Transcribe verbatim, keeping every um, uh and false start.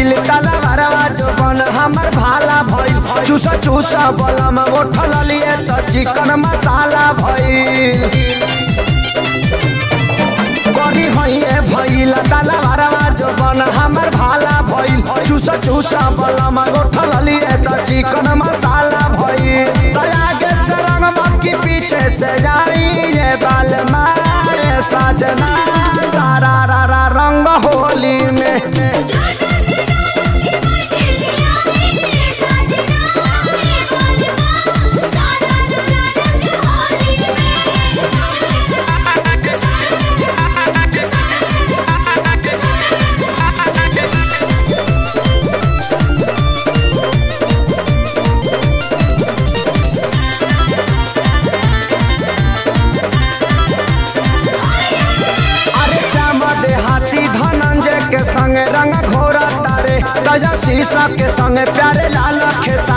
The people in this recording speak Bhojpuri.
भइल तलवारवा जोबन हमर भाला भइल चूसा चूसा बलम उठल लिए त चिकन मसाला भइल करी हइए भइल तलवारवा जोबन हमर भाला भइल चूसा चूसा बलम उठल लिए त चिकन मसाला भइल दया के सरंग बाकी पीछे से जाई ये बाल मारे साजना सारा रा रा रंग होली में संग रंग घोरा तारे गजब शीशा के संग प्यारे लाल खेसा